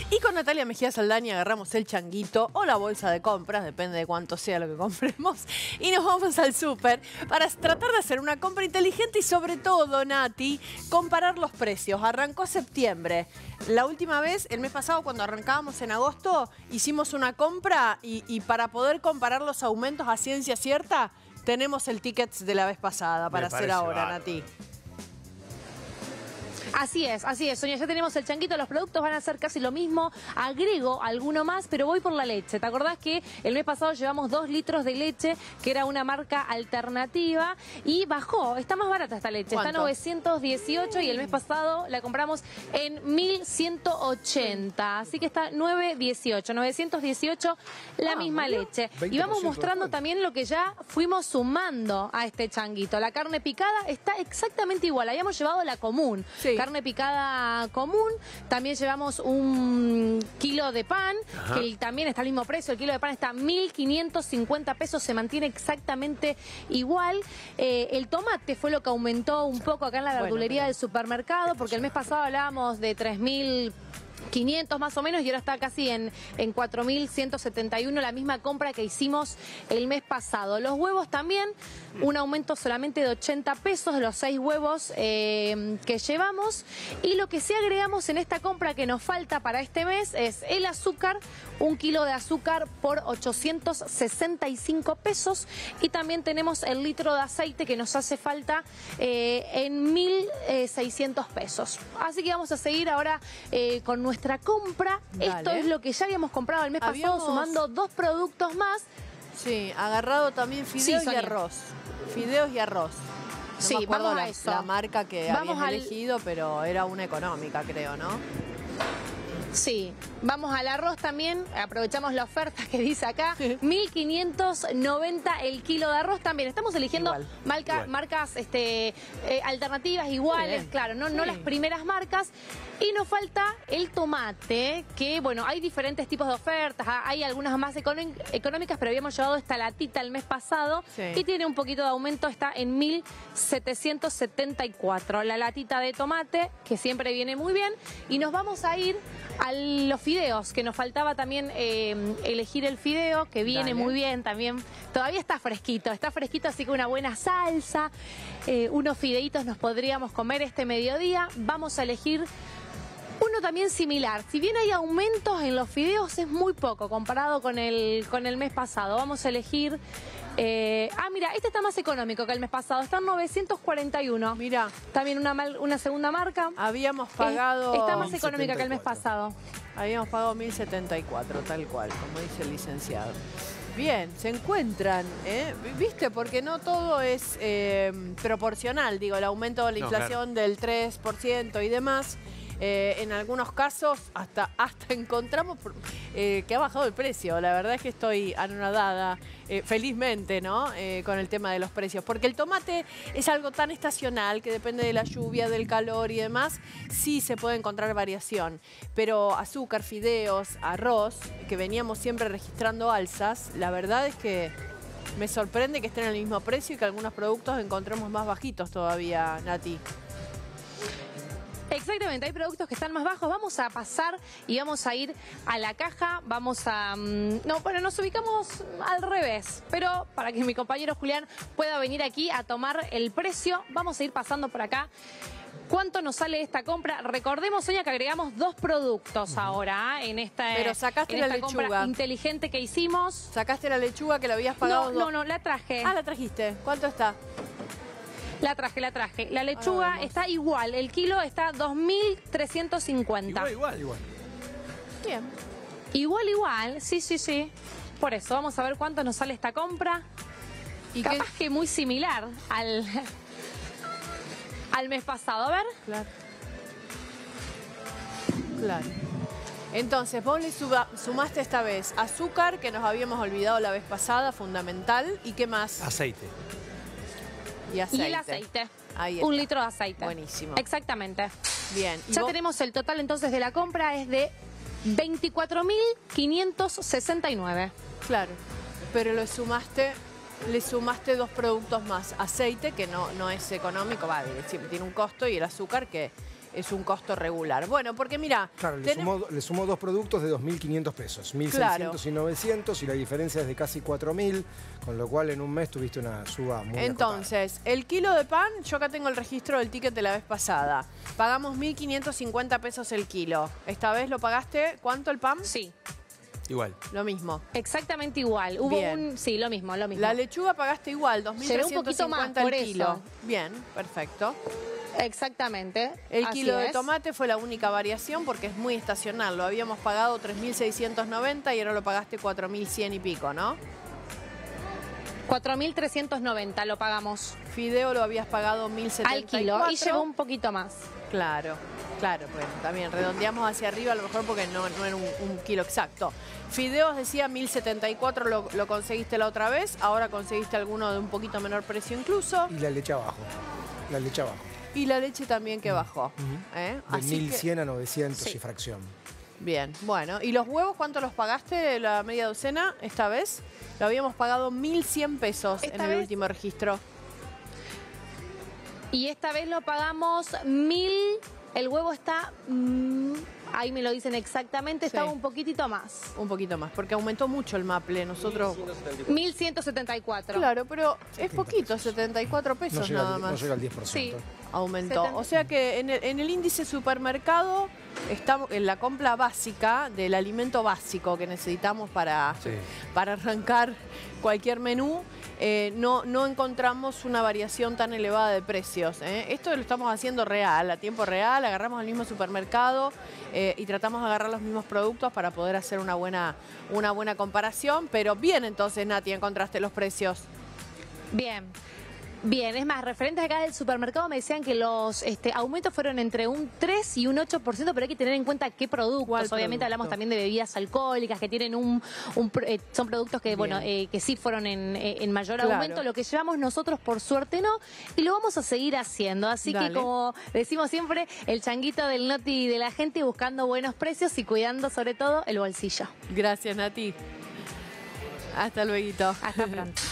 Y con Natalia Mejía Saldaña agarramos el changuito o la bolsa de compras, depende de cuánto sea lo que compremos, y nos vamos al súper para tratar de hacer una compra inteligente y sobre todo, Nati, comparar los precios. Arrancó septiembre. La última vez, el mes pasado, cuando arrancábamos en agosto, hicimos una compra y para poder comparar los aumentos a ciencia cierta, tenemos el ticket de la vez pasada para hacer ahora, Nati. Así es, Sonia, ya tenemos el changuito, los productos van a ser casi lo mismo, agrego alguno más, pero voy por la leche. ¿Te acordás que el mes pasado llevamos 2 litros de leche, que era una marca alternativa, y bajó, está más barata esta leche, ¿Cuánto? está 918 y el mes pasado la compramos en 1180, así que está 918 la misma leche. Y vamos mostrando también lo que ya fuimos sumando a este changuito. La carne picada está exactamente igual, habíamos llevado la común. Sí. Carne picada común, también llevamos un kilo de pan, que también está al mismo precio, el kilo de pan está 1.550 pesos, se mantiene exactamente igual. El tomate fue lo que aumentó un poco acá en la verdulería del supermercado, porque el mes pasado hablábamos de 3.500 más o menos y ahora está casi en 4.171, la misma compra que hicimos el mes pasado. Los huevos también, un aumento solamente de 80 pesos de los 6 huevos que llevamos. Y lo que sí agregamos en esta compra que nos falta para este mes es el azúcar, 1 kilo de azúcar por 865 pesos. Y también tenemos el litro de aceite que nos hace falta en 1.600 pesos. Así que vamos a seguir ahora con nuestra compra. Dale. Esto es lo que ya habíamos comprado el mes pasado, sumando 2 productos más. Sí, agarrado también fideos y arroz. Fideos y arroz. No me acuerdo vamos a eso. la marca que habías elegido, pero era una económica, creo, ¿no? Sí, vamos al arroz también, aprovechamos la oferta que dice acá, 1.590 el kilo de arroz también. Estamos eligiendo marcas alternativas iguales, claro, no las primeras marcas. Y nos falta el tomate, que bueno, hay diferentes tipos de ofertas, hay algunas más económicas, pero habíamos llevado esta latita el mes pasado y tiene un poquito de aumento, está en 1.774. La latita de tomate, que siempre viene muy bien, y nos vamos a ir a los fideos, que nos faltaba también elegir el fideo, que viene muy bien también. Todavía está fresquito, así que una buena salsa, unos fideitos nos podríamos comer este mediodía. Vamos a elegir uno también similar. Si bien hay aumentos en los fideos, es muy poco comparado con el mes pasado. Vamos a elegir... mira, este está más económico que el mes pasado. Está en 941. Mira. También una segunda marca. Habíamos pagado... está más económica que el mes pasado. Habíamos pagado 1.074, tal cual, como dice el licenciado. Bien, se encuentran, ¿viste? Porque no todo es proporcional. Digo, el aumento de la inflación del 3% y demás... en algunos casos hasta encontramos que ha bajado el precio. La verdad es que estoy anonadada, felizmente, ¿no? Con el tema de los precios. Porque el tomate es algo tan estacional que depende de la lluvia, del calor y demás. Sí se puede encontrar variación. Pero azúcar, fideos, arroz, que veníamos siempre registrando alzas, la verdad es que me sorprende que estén al mismo precio y que algunos productos encontremos más bajitos todavía, Nati. Exactamente, hay productos que están más bajos. Vamos a pasar y vamos a ir a la caja. Vamos a... nos ubicamos al revés. Pero para que mi compañero Julián pueda venir aquí a tomar el precio, vamos a ir pasando por acá. ¿Cuánto nos sale esta compra? Recordemos, Sonia, que agregamos 2 productos ahora en esta, pero sacaste la lechuga compra inteligente que hicimos. ¿Sacaste la lechuga que la habías pagado? No, la traje. Ah, la trajiste. ¿Cuánto está? La traje. La lechuga está igual, el kilo está 2.350. Igual. Bien. Igual, sí. Por eso, vamos a ver cuánto nos sale esta compra. Y capaz que muy similar al mes pasado. A ver. Claro. Entonces, vos le sumaste esta vez azúcar, que nos habíamos olvidado la vez pasada, fundamental. ¿Y qué más? Aceite. Y el aceite. Ahí está. 1 litro de aceite. Buenísimo. Exactamente. Bien. Ya tenemos el total entonces de la compra, es de 24.569. Claro. Pero le sumaste 2 productos más. Aceite, que no es económico, tiene un costo, y el azúcar, que es un costo regular. Bueno, porque mira... Claro, le sumo 2 productos de 2.500 pesos, 1.600 claro. y 900, y la diferencia es de casi 4.000, con lo cual en un mes tuviste una suba muy Entonces, acotada. El kilo de pan, yo acá tengo el registro del ticket de la vez pasada. Pagamos 1.550 pesos el kilo. Esta vez lo pagaste, ¿cuánto el pan? Sí. Igual. Lo mismo. Exactamente igual. Hubo Bien. sí, lo mismo. La lechuga pagaste igual, 2.350 por el kilo. eso. Bien, perfecto. Exactamente. El así kilo de es. tomate fue la única variación porque es muy estacional. Lo habíamos pagado 3.690 y ahora lo pagaste 4.100 y pico, ¿no? 4.390 lo pagamos Fideo lo habías pagado 1.074. al kilo y llevó un poquito más. Claro, claro, pues también redondeamos hacia arriba a lo mejor porque no era un kilo exacto. Fideos decía 1.074, lo conseguiste la otra vez, ahora conseguiste alguno de un poquito menor precio incluso. Y la leche abajo. La leche abajo. Y la leche también que bajó. De Así 1.100 a 900 Sí. y fracción. Bien, bueno. ¿Y los huevos cuánto los pagaste la media docena esta vez? Lo habíamos pagado 1.100 pesos en el último registro. Y esta vez lo pagamos 1.000. El huevo está, ahí me lo dicen exactamente, Sí. estaba un poquitito más. Un poquito más, porque aumentó mucho el maple. Nosotros... 1.174. Claro, pero es poquito, 74 pesos No llega, nada más. no llega al 10%. Sí. Aumentó. 70. O sea que en el índice supermercado estamos en la compra básica del alimento básico que necesitamos para arrancar cualquier menú. No encontramos una variación tan elevada de precios. Esto lo estamos haciendo real, a tiempo real. Agarramos el mismo supermercado y tratamos de agarrar los mismos productos para poder hacer una buena comparación. Pero bien, entonces, Nati, encontraste los precios. Bien. Bien, es más, referentes acá del supermercado me decían que los aumentos fueron entre un 3 y un 8%, pero hay que tener en cuenta qué productos. ¿Cuál Obviamente producto? hablamos también de bebidas alcohólicas que tienen son productos que, bueno, que sí fueron en mayor Claro. aumento. Lo que llevamos nosotros, por suerte, no. Y lo vamos a seguir haciendo. Así Dale. que, como decimos siempre, el changuito del Noti de la gente buscando buenos precios y cuidando, sobre todo, el bolsillo. Gracias, Nati. Hasta luego. Hasta pronto.